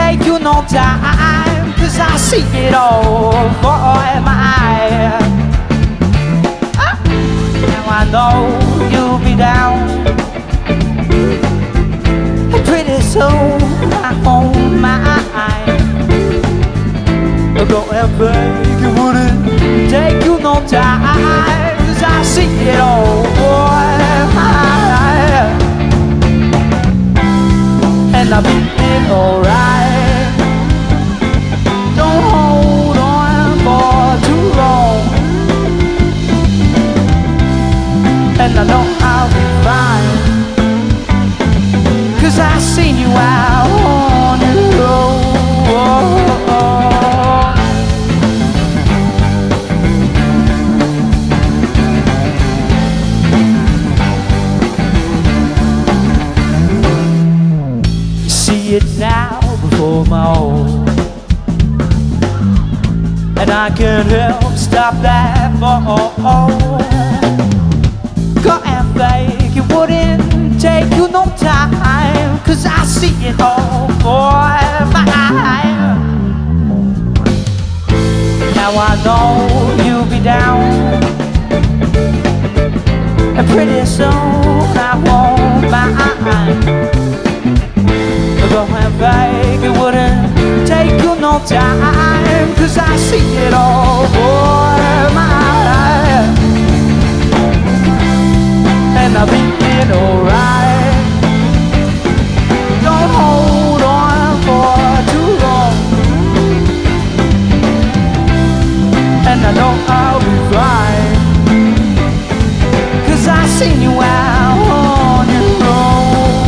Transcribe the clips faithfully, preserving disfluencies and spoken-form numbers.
take you no time, 'cause I see it all for my eye. Ah, now I know you'll be down. Pretty soon I hold my eye. Go and beg, it wouldn't take you no time, 'cause I see it all for my eye. And I'll be in alright. Don't hold on for too long, and I know I'll be fine, 'cause I seen you out on your own. See it now before my own, and I can't help stop that fall. Go and fake, it wouldn't take you no time, 'cause I see it all for my eye. Now I know you'll be down, and pretty soon I won't mind. Go and fake, it wouldn't take you no time, 'cause I see it all for my eye. And I'll be in alright. Don't hold on for too long, and I know I'll be fine, 'cause I seen you out on your own.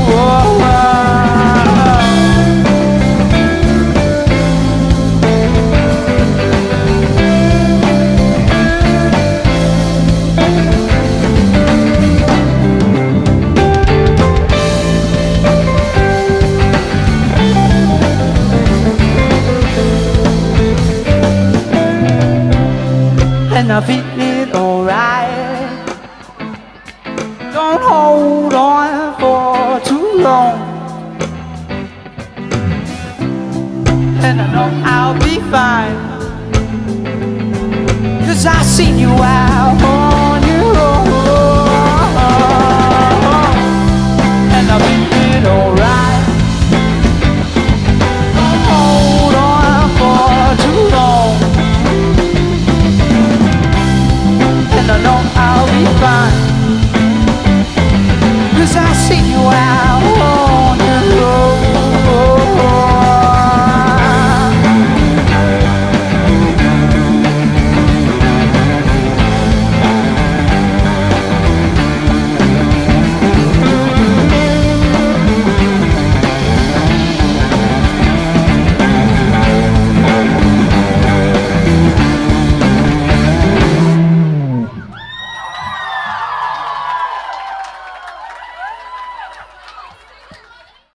And I feel it alright. Don't hold on for too long, and I know I'll be fine, 'cause I seen you out on your own. And I feel it alright. Don't hold on for too long, and I know I'll be fine, 'cause I see you out.